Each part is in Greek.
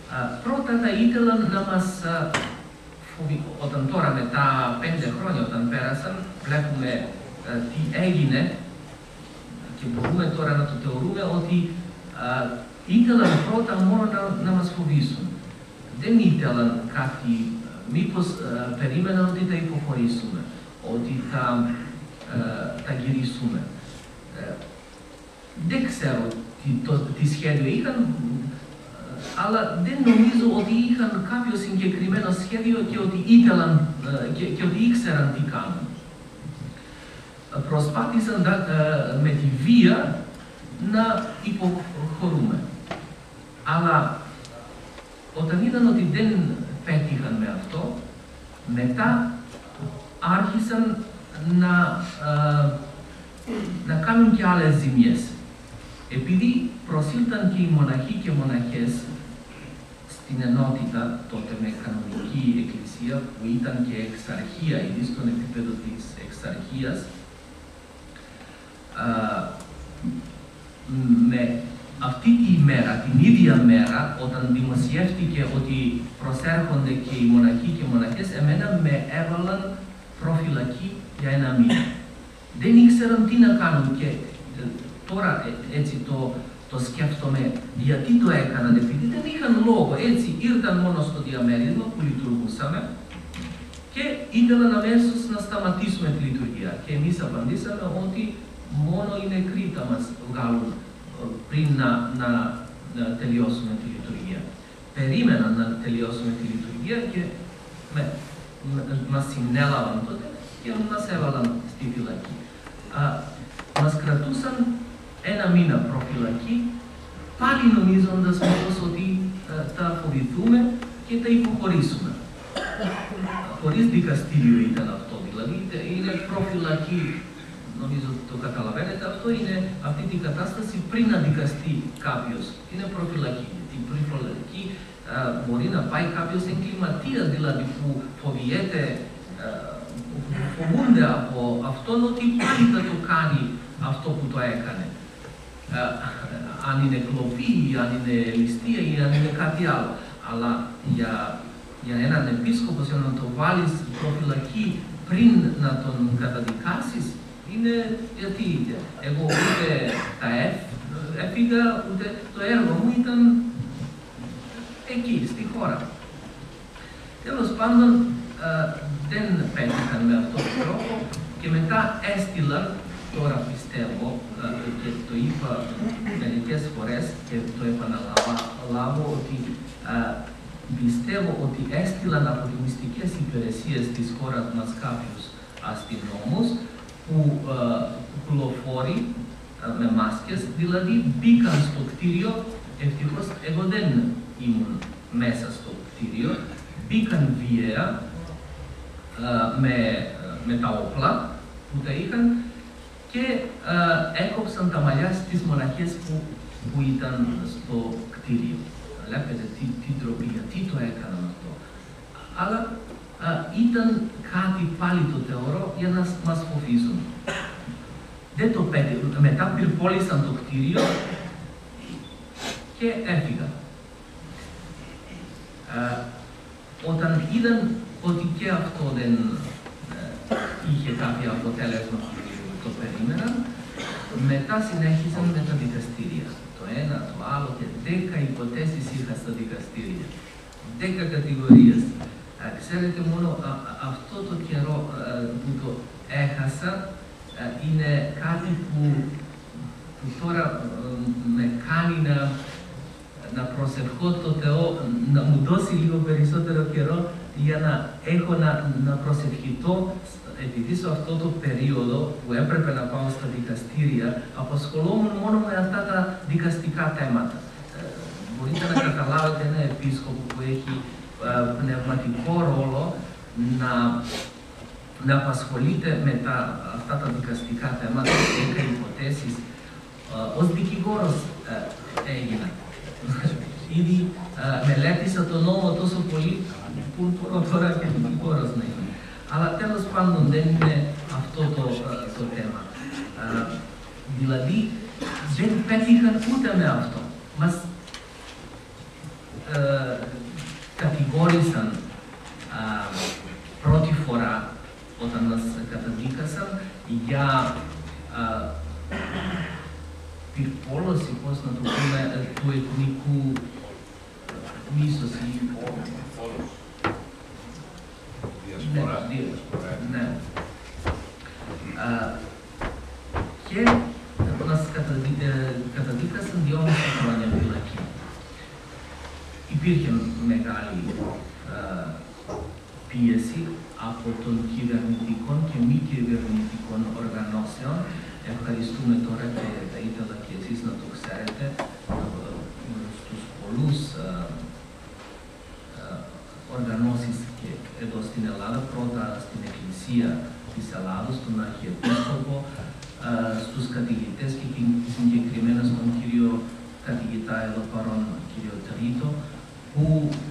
Πρώτα ήθελαν να μας όταν τώρα μετά 5 χρόνια όταν πέρασαν, βλέπουμε τι έγινε και μπορούμε τώρα να το θεωρούμε ότι ήθελαν πρώτα μόνο να μας φοβήσουν. Δεν ήθελαν κάτι, μήπως περίμεναν ότι θα υποχωρήσουμε, ότι θα γυρίσουμε. Δεν ξέρω τι σχέδιο είχαν, αλλά δεν νομίζω ότι είχαν κάποιο συγκεκριμένο σχέδιο και ότι ήθελαν και ότι ήξεραν τι κάνουν. Προσπάθησαν με τη βία να υποχωρούμε. Αλλά όταν είδαν ότι δεν πέτυχαν με αυτό, μετά άρχισαν να κάνουν και άλλες ζημιές. Επειδή προσήλθαν και οι μοναχοί και μοναχές στην ενότητα, τότε με κανονική εκκλησία, που ήταν και εξαρχία, ήδη στον επίπεδο της εξαρχίας, με αυτή τη ημέρα, την ίδια μέρα, όταν δημοσιεύτηκε ότι προσέρχονται και οι μοναχοί και οι μοναχές, εμένα με έβαλαν προφυλακή για 1 μήνα. Δεν ήξεραν τι να κάνουν και τώρα έτσι το σκέφτομαι γιατί το έκαναν, επειδή δεν είχαν λόγο, έτσι ήρθαν μόνο στο διαμέρισμα που λειτουργούσαμε και ήθελαν αμέσως να σταματήσουμε τη λειτουργία. Και εμείς απαντήσαμε ότι μόνο οι νεκροί θα μας βγάλουν πριν να τελειώσουμε τη λειτουργία. Περίμεναν να τελειώσουμε τη λειτουργία και μας συνέλαβαν τότε και μας έβαλαν στη φυλακή. Μας κρατούσαν 1 μήνα προφυλακή, πάλι νομίζοντας ότι θα φοβηθούμε και θα υποχωρήσουμε. Χωρίς δικαστήριο ήταν αυτό, δηλαδή είναι προφυλακή, νομίζω το καταλαβαίνετε, αυτό είναι αυτή την κατάσταση πριν να δικαστεί κάποιος. Είναι προφυλακή. Την προφυλακή μπορεί να πάει κάποιος εγκληματίας, δηλαδή που φοβούνται από αυτόν ότι πάλι θα το κάνει αυτό που το έκανε. Αν είναι κλοπή, αν είναι ληστεία ή αν είναι κάτι άλλο. Αλλά για έναν επίσκοπο να το βάλεις προφυλακή πριν να τον καταδικάσεις, είναι γιατί εγώ ούτε τα έφυγα, ούτε το έργο μου ήταν εκεί, στη χώρα. Τέλος πάντων, δεν πέτυχαν με αυτόν τον τρόπο και μετά έστειλαν, τώρα πιστεύω, και το είπα μερικές φορές και το επαναλάβω, ότι πιστεύω ότι έστειλαν από τις μυστικές υπηρεσίες της χώρας μας κάποιους αστυνόμους που κουλοφόροι με μάσκες, δηλαδή μπήκαν στο κτίριο, ευτυχώς εγώ δεν ήμουν μέσα στο κτίριο, μπήκαν βίαια με τα όπλα που τα είχαν και έκοψαν τα μαλλιά στις μοναχές που ήταν στο κτίριο. Βλέπετε τι ντροπή, γιατί το έκαναν αυτό. Αλλά ήταν κάτι πάλι το θεωρώ για να μας φοβίζουν. Δεν το πέτυχαν. Μετά πυρπόλησαν το κτίριο και έφυγαν. Όταν είδαν ότι και αυτό δεν είχε κάποιο αποτέλεσμα που το περίμεναν, μετά συνέχισαν με τα δικαστήρια. Το ένα, το άλλο και 10 υποθέσεις είχα στα δικαστήρια. 10 κατηγορίες. Ξέρετε, μόνο αυτό το καιρό που το έχασα είναι κάτι που τώρα με κάνει να προσευχώ το Θεό να μου δώσει λίγο περισσότερο καιρό για να έχω να προσευχηθώ, επειδή σε αυτό το περίοδο που έπρεπε να πάω στα δικαστήρια, απασχολόμουν μόνο με αυτά τα δικαστικά θέματα. Μπορείτε να καταλάβετε ένα επίσκοπο που έχει πνευματικό ρόλο να απασχολείται με αυτά τα δικαστικά θέματα, 10 υποθέσεις. Ως δικηγόρος έγινα. Ήδη μελέτησα τον νόμο τόσο πολύ που μπορώ τώρα και δικηγόρος να είμαι. Αλλά τέλος πάντων δεν είναι αυτό το θέμα. Δηλαδή δεν πέτυχαν ούτε με αυτό. κατηγόρησαν πρώτη φορά όταν μας καταδίκασαν για πυρπόλωση, πώς να το πούμε, του εθνικού μίσος ή ναι. Και μας καταδίκασαν 2,5 χρόνια φυλακή. Υπήρχε μεγάλη πίεση από των κυβερνητικών και μη κυβερνητικών οργανώσεων. Ευχαριστούμε τώρα και θα ήθελα και εσείς να το ξέρετε στους πολλούς οργανώσεις και εδώ στην Ελλάδα, πρώτα στην Εκκλησία της Ελλάδος, τον Αρχιεπίσκοπο, στους καθηγητές και συγκεκριμένα στον κύριο καθηγητά εδώ παρόν, κύριο Τρίτο, που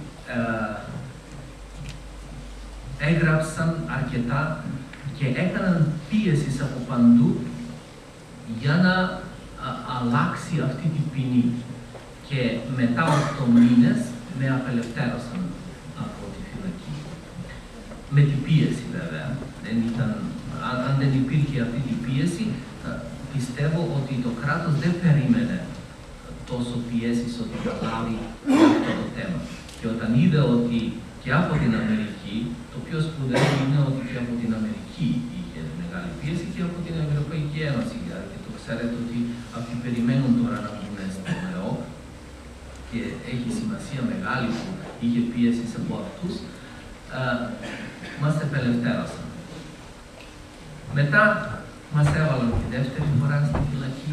έγραψαν αρκετά και έκαναν πίεση από παντού για να αλλάξει αυτή την ποινή. Και μετά 8 μήνες με απελευθέρωσαν από τη φυλακή. Με την πίεση βέβαια. Αν δεν υπήρχε αυτή την πίεση, πιστεύω ότι το κράτος δεν περίμενε τόσο πιέσεις ότι θα λάβει αυτό το θέμα. Και όταν είδε ότι και από την Αμερική, το πιο σπουδαίο είναι ότι και από την Αμερική είχε μεγάλη πίεση και από την Ευρωπαϊκή Ένωση. Και το ξέρετε ότι αυτοί περιμένουν τώρα να μπουν στο ΕΟ και έχει σημασία μεγάλη που είχε πίεση από αυτούς, μας απελευθέρωσαν. Μετά μας έβαλαν τη δεύτερη φορά στη φυλακή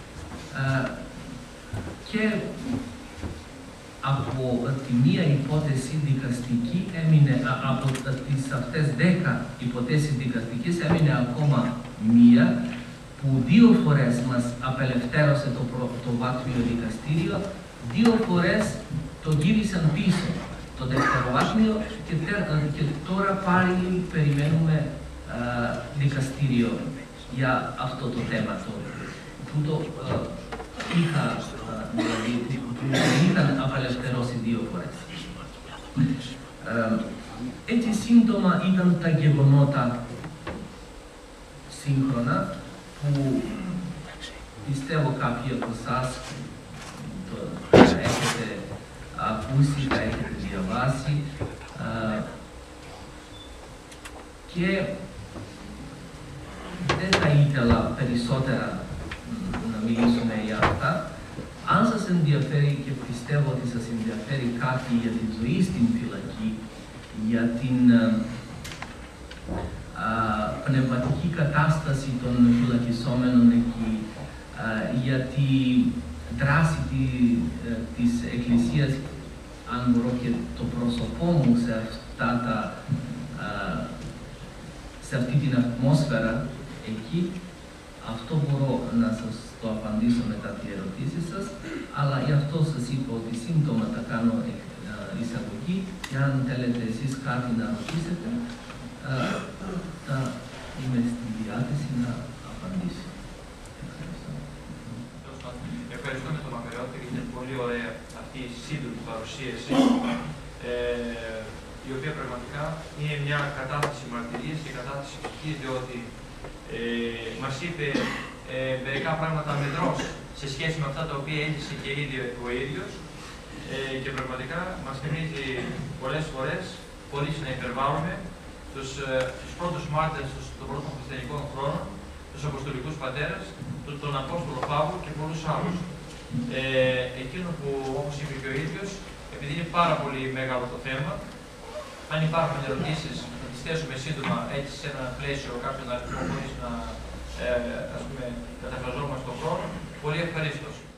και από τη μία υπόθεση δικαστική έμεινε, από τις αυτές 10 υποθέσεις δικαστικές έμεινε ακόμα μία που 2 φορές μας απελευθέρωσε το βάθμιο δικαστήριο, 2 φορές το γύρισαν πίσω το δευτεροβάθμιο και τώρα πάλι περιμένουμε δικαστήριο για αυτό το θέμα που το είχαν απελευθερώσει 2 φορές. Έτσι σύντομα ήταν τα γεγονότα σύγχρονα που πιστεύω κάποιοι από εσάς το έχετε ακούσει, τα έχετε διαβάσει και δεν θα ήθελα περισσότερα να μιλήσουμε για αυτά. Αν σας ενδιαφέρει και πιστεύω ότι σας ενδιαφέρει κάτι για τη ζωή στην φυλακή, για την πνευματική κατάσταση των φυλακισόμενων εκεί, για τη δράση της Εκκλησίας, αν μπορώ και το πρόσωπό μου σε αυτή την ατμόσφαιρα εκεί, αυτό μπορώ να σας το απαντήσω μετά τις ερωτήσεις σας, αλλά γι' αυτό σας είπα ότι σύντομα θα κάνω εισαγωγή και αν θέλετε εσείς κάτι να ρωτήσετε, θα είμαι στη διάθεση να απαντήσω. Ευχαριστούμε τον Μακαριώτη για την πολύ ωραία αυτή η σύντομη παρουσίαση, η οποία πραγματικά είναι μια κατάθεση μαρτυρίας και κατάθεση ψυχής, διότι μας είπε μερικά πράγματα αμυδρός σε σχέση με αυτά τα οποία έζησε και ήδη ο ίδιος και πραγματικά μας θυμίζει πολλές φορές, χωρίς να υπερβάλλουμε, τους πρώτους μάρτυρες των πρώτων χριστιανικών χρόνων, τους Αποστολικούς Πατέρες, τον Απόστολο Παύλο και πολλούς άλλους. Εκείνο που, όπως είπε και ο ίδιος, επειδή είναι πάρα πολύ μεγάλο το θέμα, αν υπάρχουν ερωτήσεις, θα τις θέσουμε σύντομα έτσι σε ένα πλαίσιο κάποιον αριθμό χωρίς να καταφραζόμαστε τον χρόνο. Πολύ ευχαρίστως.